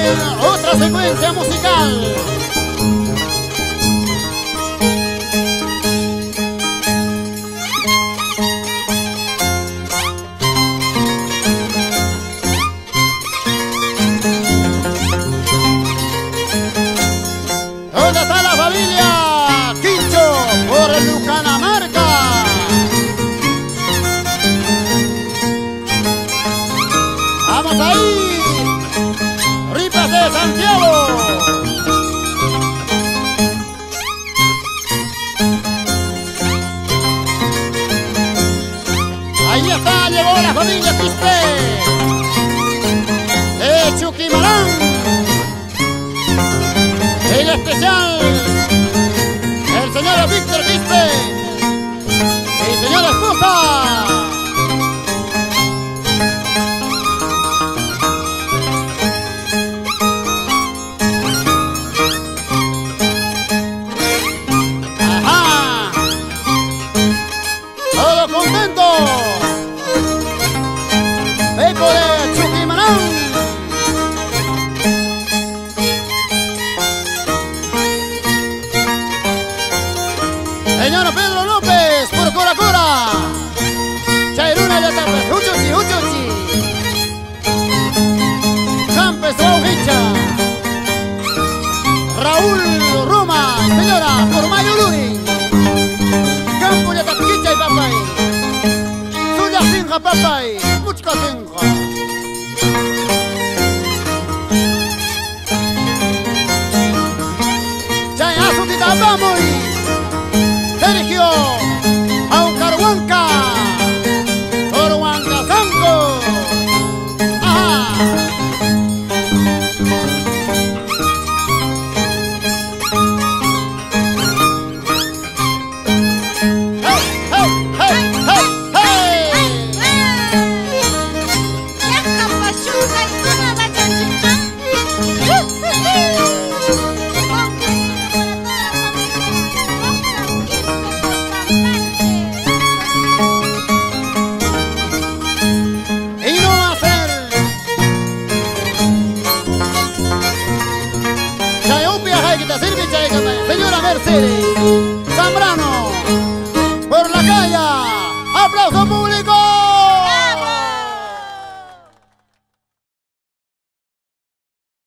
otra secuencia musical. ¿Dónde está la familia Quincho por Lucanamarca? ¡Vamos ahí! ¡Ripas de Santiago! Ahí está, llegó la familia Quispe de Chuquimarán. El especial, el señor Víctor Quispe y señora esposa. Ajá, todo contento. Pepo de Chuquimarán. Señor Pedro López, por Cora Cora. Chairuna ya tapas, uchuchi, uchuchi. Campes Ojicha. Raúl Roma, señora, por Mayuluri. Campo ya tapiquicha y papay. Suya sinja papay, muchka sinja. Chay azutita vamos. Sergio Aucarhuanca por Huancazango. Ajá. Hey, hey, hey, hey, y no va a ser Chayopia, que te sirve, señora Mercedes.